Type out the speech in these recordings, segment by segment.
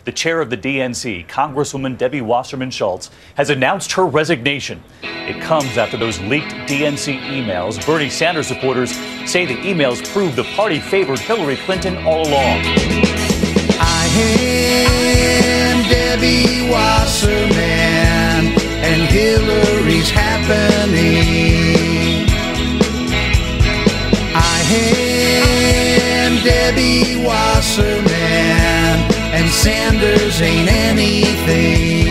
The chair of the DNC, Congresswoman Debbie Wasserman Schultz, has announced her resignation. It comes after those leaked DNC emails. Bernie Sanders supporters say the emails prove the party favored Hillary Clinton all along. I am Debbie Wasserman, and Hillary's happening. I am Debbie Wasserman, and Sanders ain't anything.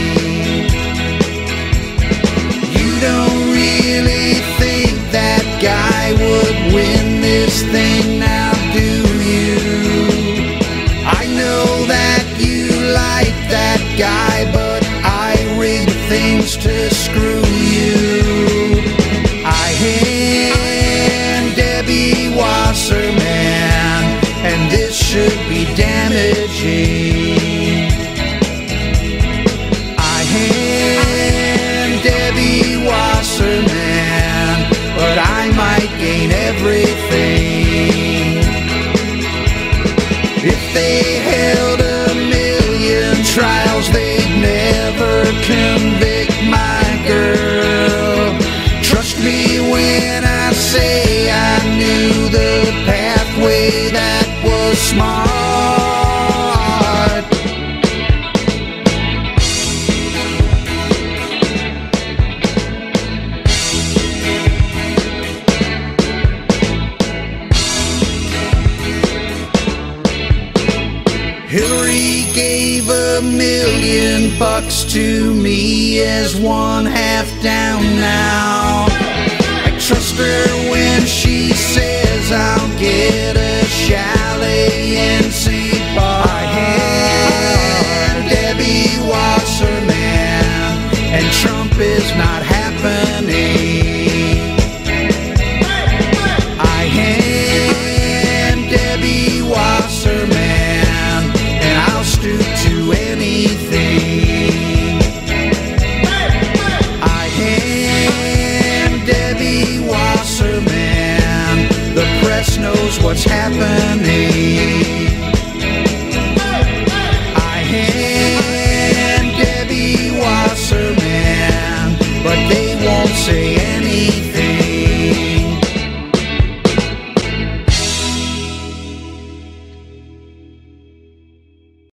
You don't really think that guy would win this thing, now do you? I know that you like that guy, but I rigged things to screw you. I am Debbie Wasserman, and this should be damaging. I am Debbie Wasserman, but I might gain everything. If they held 1,000,000 trials, they'd never convict my girl. Trust me when I say I knew the pathway that was smart. Hillary gave $1,000,000 to me as one half down now. I trust her when she says I'll get a chalet in